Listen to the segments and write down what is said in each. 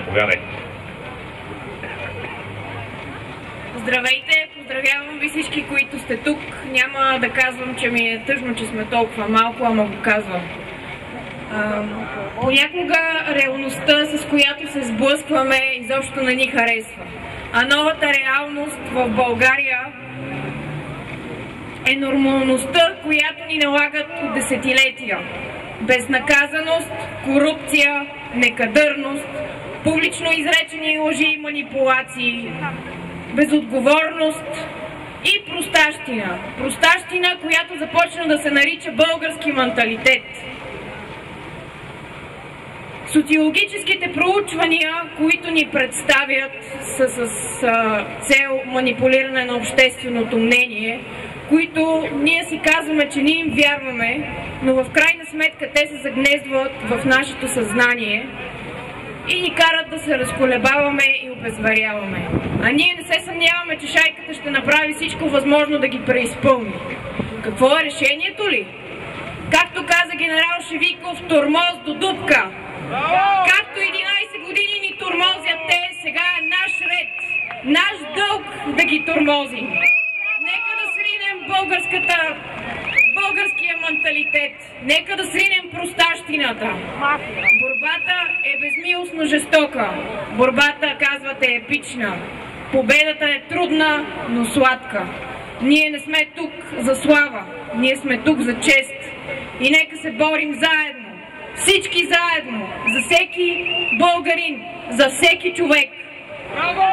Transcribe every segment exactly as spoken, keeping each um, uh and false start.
Заповядайте. Здравейте, поздравявам ви всички, които сте тук. Няма да казвам, че ми е тъжно, че сме толкова малко, ама го казвам. А, понякога реалността, с която се сблъскваме, изобщо не ни харесва. А новата реалност в България е нормалността, която ни налагат от десетилетия. Безнаказаност, корупция, некадърност, публично изречени лъжи и манипулации, безотговорност и простащина. Простащина, която започна да се нарича български менталитет. Социологическите проучвания, които ни представят, са с а, цел манипулиране на общественото мнение, които ние си казваме, че ние им вярваме, но в крайна сметка те се загнездват в нашето съзнание и ни карат да се разколебаваме и обезверяваме. А ние не се съмняваме, че шайката ще направи всичко възможно да ги преизпълни. Какво е решението ли? Както каза генерал Шевиков, тормоз до дупка. Както единайсет години ни тормозят те, сега е наш ред, наш дълг да ги тормозим. Нека да сринем българската, българския менталитет, нека да сринем простащината. Борбата е безмилостно жестока, борбата, казвате, е епична, победата е трудна, но сладка. Ние не сме тук за слава, ние сме тук за чест и нека се борим заедно. Всички заедно, за всеки българин, за всеки човек. Браво!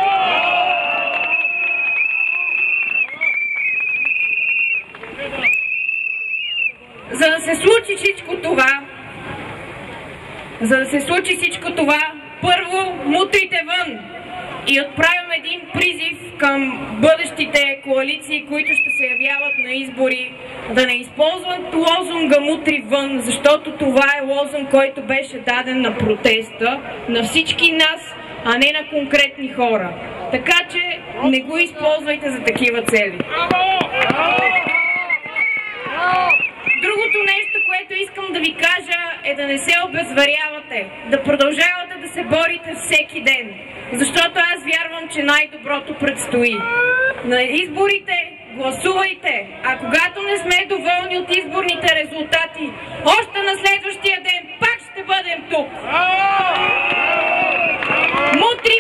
За да се случи всичко това, за да се случи всичко това, първо мутрите вън и отправям един призив към бъдещите коалиции, които ще се явяват на избори, да не използват лозунга "мутри вън", защото това е лозунг, който беше даден на протеста, на всички нас, а не на конкретни хора. Така че не го използвайте за такива цели. Другото нещо, което искам да ви кажа, е да не се обезверявате, да продължавате да се борите всеки ден, защото аз вярвам, че най-доброто предстои. На изборите гласувайте, а когато не сме доволни от изборните резултати, още на следващия ден пак ще бъдем тук. Мутри